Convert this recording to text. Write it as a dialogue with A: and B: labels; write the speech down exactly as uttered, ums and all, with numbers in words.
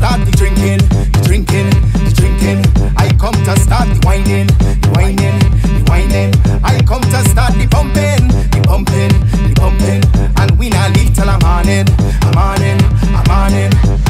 A: start the drinking, the drinking, the drinking. I come to start the whining, the whining, the whining. I come to start the pumping, the pumping, the pumping. And we not leave till I'm morning, I'm morning, I'm morning.